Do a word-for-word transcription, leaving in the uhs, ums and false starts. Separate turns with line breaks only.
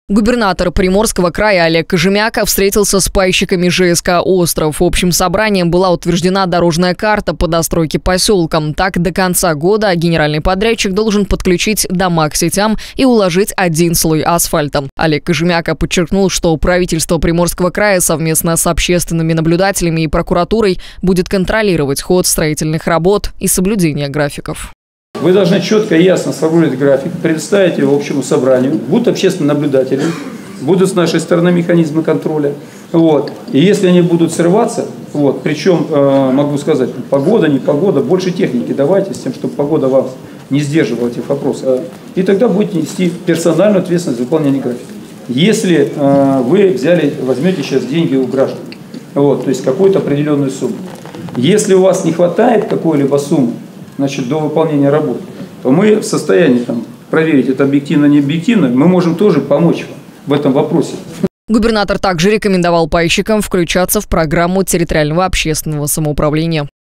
Губернатор Приморского края Олег Кожемяка встретился с пайщиками ЖСК «Остров». Общим собранием была утверждена дорожная карта по достройке поселка. Так, до конца года генеральный подрядчик должен подключить дома к сетям и уложить один слой асфальта. Олег Кожемяка подчеркнул, что правительство Приморского края совместно с общественными наблюдателями и прокуратурой будет контролировать ход строительных работ и соблюдение графиков.
Вы должны четко и ясно сформулировать график, предоставить его общему собранию. Будут общественные наблюдатели, будут с нашей стороны механизмы контроля. Вот. И если они будут срываться, вот, причем, э, могу сказать, погода, не погода, больше техники давайте, с тем, чтобы погода вас не сдерживала этих вопросов. И тогда будете нести персональную ответственность за выполнение графика. Если э, вы взяли, возьмете сейчас деньги у граждан, вот, то есть какую-то определенную сумму. Если у вас не хватает какой-либо суммы, значит, до выполнения работы, то мы в состоянии там, проверить, это объективно, не объективно, мы можем тоже помочь вам в этом вопросе.
Губернатор также рекомендовал пайщикам включаться в программу территориального общественного самоуправления.